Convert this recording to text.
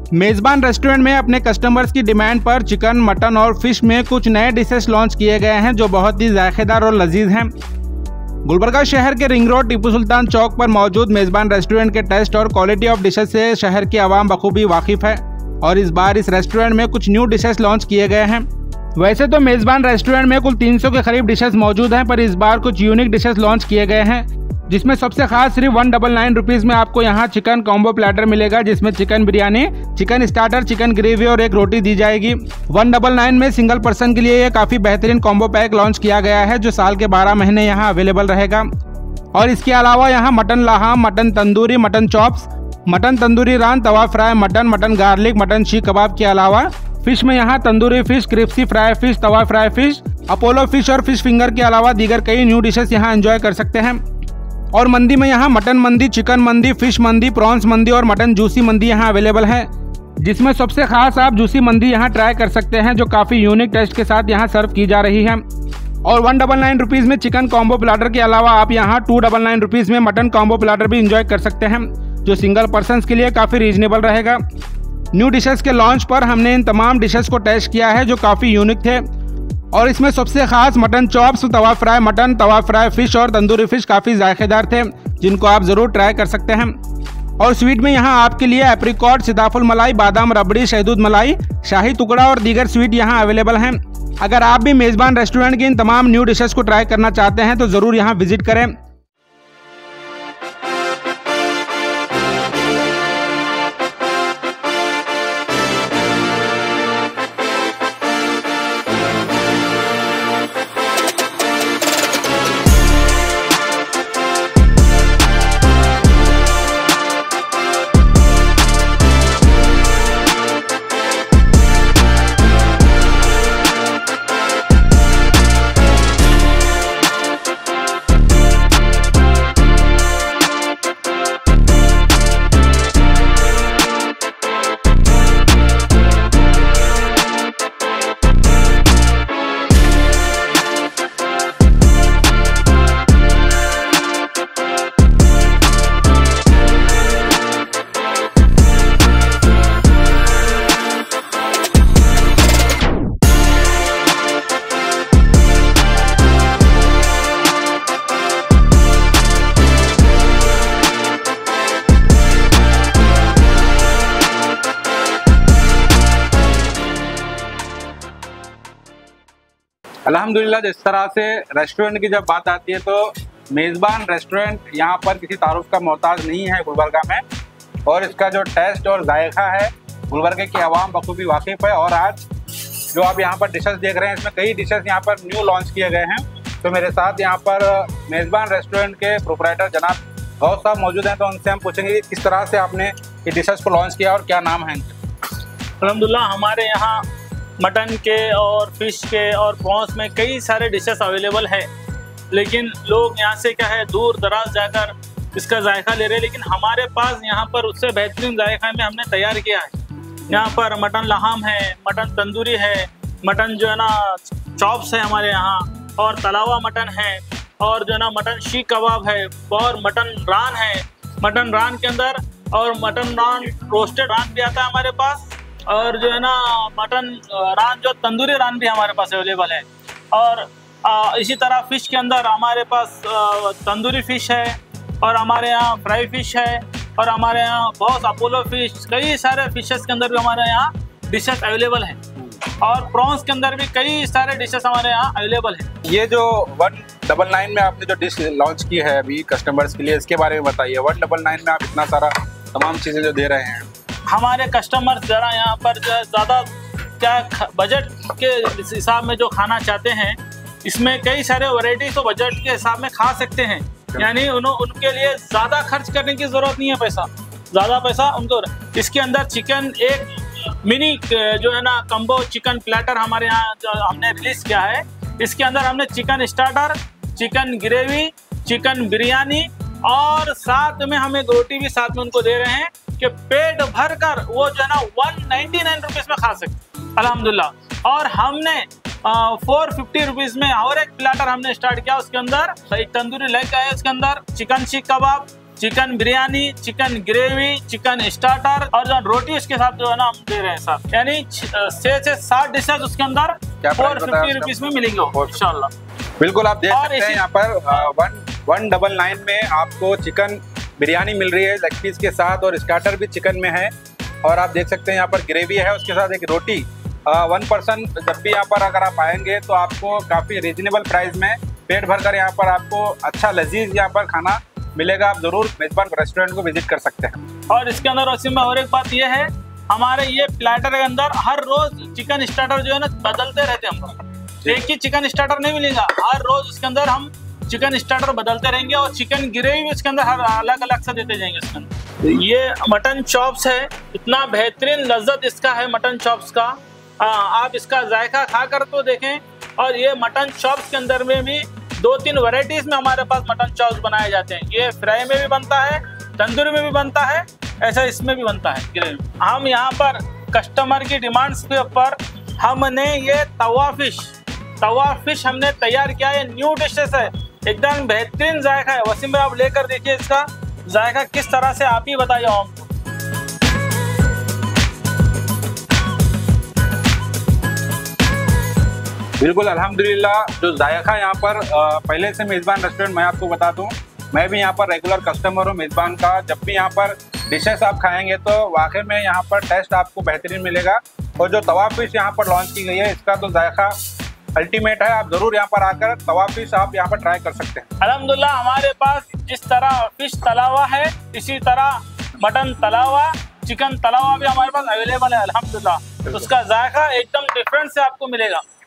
मेज़बान रेस्टोरेंट में अपने कस्टमर्स की डिमांड पर चिकन, मटन और फिश में कुछ नए डिशेस लॉन्च किए गए हैं जो बहुत ही जायकेदार और लजीज हैं। गुलबर्गा शहर के रिंग रोड टीपू सुल्तान चौक पर मौजूद मेज़बान रेस्टोरेंट के टेस्ट और क्वालिटी ऑफ डिशेस से शहर की आवाम बखूबी वाकिफ है और इस बार इस रेस्टोरेंट में कुछ न्यू डिशेस लॉन्च किए गए हैं। वैसे तो मेज़बान रेस्टोरेंट में कुल 300 के करीब डिशेस मौजूद हैं, पर इस बार कुछ यूनिक डिशेस लॉन्च किए गए हैं, जिसमें सबसे खास सिर्फ 199 रुपीज़ में आपको यहाँ चिकन कॉम्बो प्लेटर मिलेगा, जिसमें chicken biryani, chicken starter, chicken gravy और एक रोटी दी जाएगी। 199 में सिंगल पर्सन के लिए ये काफ़ी बेहतरीन कॉम्बो पैक लॉन्च किया गया है जो साल के 12 महीने यहाँ अवेलेबल रहेगा। और इसके अलावा यहाँ मटन लाहाम, mutton tandoori, mutton chops, mutton tandoori रान, tawa fry mutton, mutton garlic, mutton seekh kebab के अलावा फिश में यहाँ tandoori fish, crispy fry fish, tawa fry fish, Apollo fish और फिश फिंगर के अलावा दीगर कई न्यू डिशेस यहाँ एंजॉय कर सकते हैं। और मंदी में यहाँ मटन मंदी, चिकन मंदी, फिश मंदी, प्रॉन्स मंदी और मटन जूसी मंदी यहाँ अवेलेबल है, जिसमें सबसे खास आप जूसी मंदी यहाँ ट्राई कर सकते हैं जो काफ़ी यूनिक टेस्ट के साथ यहाँ सर्व की जा रही है। और 199 रुपीज़ में चिकन कॉम्बो प्लाटर के अलावा आप यहाँ 299 रुपीज़ में मटन कॉम्बो प्लाटर भी इंजॉय कर सकते हैं जो सिंगल पर्सन के लिए काफ़ी रीजनेबल रहेगा। न्यू डिशेस के लॉन्च पर हमने इन तमाम डिशेस को टेस्ट किया है जो काफ़ी यूनिक थे और इसमें सबसे खास mutton chops, tawa fry mutton, tawa fry fish और तंदूरी फिश काफ़ी जायकेदार थे, जिनको आप ज़रूर ट्राई कर सकते हैं। और स्वीट में यहाँ आपके लिए एप्रिकॉट, सीताफल मलाई, बादाम रबड़ी, शहदूद मलाई, शाही टुकड़ा और दीगर स्वीट यहाँ अवेलेबल हैं। अगर आप भी मेज़बान रेस्टोरेंट की इन तमाम न्यू डिशेस को ट्राई करना चाहते हैं तो ज़रूर यहाँ विजिट करें। अल्हम्दुलिल्लाह, जिस तरह से रेस्टोरेंट की जब बात आती है तो मेज़बान रेस्टोरेंट यहाँ पर किसी तारुफ का मोहताज नहीं है गुलबर्गा में, और इसका जो टेस्ट और जायका है गुलबर्गा की आवाम बखूबी वाकिफ़ है। और आज जो आप यहाँ पर डिशेस देख रहे हैं इसमें कई डिशेस यहाँ पर न्यू लॉन्च किए गए हैं। तो मेरे साथ यहाँ पर मेज़बान रेस्टोरेंट के प्रोप्राइटर जनाब गौस साहब मौजूद हैं, तो उनसे हम पूछेंगे कि किस तरह से आपने ये डिशेस को लॉन्च किया और क्या नाम है इनके। अल्हम्दुलिल्लाह, हमारे यहाँ मटन के और फिश के और प्रॉन्स में कई सारे डिशेस अवेलेबल है, लेकिन लोग यहाँ से क्या है दूर दराज जाकर इसका जायका ले रहे हैं, लेकिन हमारे पास यहाँ पर उससे बेहतरीन जायका में हमने तैयार किया है। यहाँ पर मटन लाहम है, मटन तंदूरी है, मटन जो है ना चॉप्स है हमारे यहाँ, और तलावा मटन है, और जो है ना मटन शीख कबाब है, और मटन रान है। मटन रान के अंदर और मटन रान रोस्टेड रान भी आता है हमारे पास, और जो है ना मटन रान जो तंदूरी रान भी हमारे पास अवेलेबल है। और इसी तरह फ़िश के अंदर हमारे पास तंदूरी फ़िश है, और हमारे यहाँ फ्राई फ़िश है, और हमारे यहाँ बहुत अपोलो फ़िश, कई सारे फ़िशेस के अंदर भी हमारे यहाँ डिशेस अवेलेबल हैं। और प्रॉन्स के अंदर भी कई सारे डिशेस हमारे यहाँ अवेलेबल है। ये जो 199 में आपने जो डिश लॉन्च की है अभी कस्टमर्स के लिए, इसके बारे में बताइए। 199 में आप इतना सारा तमाम चीज़ें जो दे रहे हैं, हमारे कस्टमर्स ज़रा यहाँ पर जो ज़्यादा क्या बजट के हिसाब में जो खाना चाहते हैं, इसमें कई सारे वैरायटी तो बजट के हिसाब में खा सकते हैं, यानी उनके लिए ज़्यादा खर्च करने की ज़रूरत नहीं है, ज़्यादा पैसा उनको। इसके अंदर चिकन एक मिनी जो है ना कम्बो चिकन प्लेटर हमारे यहाँ जो हमने रिलीज़ किया है। इसके अंदर हमने chicken starter, chicken gravy, chicken biryani और साथ में हमें रोटी भी साथ में उनको दे रहे हैं कि पेट भर कर वो जो है ना 199 रुपीज़ में खा सकते अल्हम्दुलिल्लाह। और हमने 450 रुपीज़ में और एक प्लेटर हमने स्टार्ट किया, उसके अंदर एक तंदूरी लेग है, उसके अंदर chicken seekh kebab, chicken biryani, chicken gravy, chicken starter और जो रोटी उसके साथ जो है ना हम दे रहे हैं साथ, यानी 6 से 7 डिशेज उसके अंदर 450 रुपीज में मिलेंगे इंशाल्लाह। बिल्कुल, आप देख सकते हैं यहाँ पर 199 में आपको चिकन बिरयानी मिल रही है लेग पीस के साथ, और स्टार्टर भी चिकन में है। और आप देख सकते हैं यहाँ पर ग्रेवी है, उसके साथ एक रोटी। 1 पर्सन जब भी यहाँ पर अगर आप आएंगे तो आपको काफ़ी रीजनेबल प्राइस में पेट भरकर यहाँ पर आपको अच्छा लजीज यहाँ पर खाना मिलेगा। आप जरूर मेजबान रेस्टोरेंट को विजिट कर सकते हैं। और इसके अंदर वसीम में और एक बात यह है, हमारे ये प्लेटर के अंदर हर रोज चिकन स्टार्टर जो है ना बदलते रहते हैं हम लोग। एक ही चिकन स्टार्टर नहीं मिलेगा, हर रोज उसके अंदर हम चिकन स्टार्टर बदलते रहेंगे और चिकन ग्रेवी भी इसके अंदर हर अलग अलग से देते जाएंगे इसके अंदर। ये मटन चॉप्स है, इतना बेहतरीन लज्जत इसका है मटन चॉप्स का। आप इसका जायका खा कर तो देखें। और ये मटन चॉप्स के अंदर में भी 2-3 वैरायटीज में हमारे पास मटन चॉप्स बनाए जाते हैं। ये फ्राई में भी बनता है, तंदूरी में भी बनता है, ऐसा इसमें भी बनता है ग्रेवी। हम यहाँ पर कस्टमर की डिमांड्स के ऊपर हमने ये तवा फिश हमने तैयार किया है। न्यू डिशेस है, एकदम बेहतरीन जायका है। वसीम भाई आप लेकर देखिए इसका जायका किस तरह से, आप ही बताइए हमको। बिल्कुल अल्हम्दुलिल्लाह, जो जायका यहाँ पर पहले से मेज़बान रेस्टोरेंट मैं आपको बता दूँ, मैं भी यहाँ पर रेगुलर कस्टमर हूँ मेज़बान का। जब भी यहाँ पर डिशेस आप खाएंगे तो वाकई में यहाँ पर टेस्ट आपको बेहतरीन मिलेगा। और जो तवा फिश यहाँ पर लॉन्च की गई है, इसका तो जायका अल्टीमेट है। आप जरूर यहाँ पर आकर तवा फिश आप यहाँ पर ट्राई कर सकते हैं। अल्हम्दुलिल्लाह, हमारे पास जिस तरह फिश तला हुआ है इसी तरह मटन तला हुआ, चिकन तला हुआ भी हमारे पास अवेलेबल है अल्हम्दुलिल्लाह। उसका जायका एकदम डिफरेंट से आपको मिलेगा।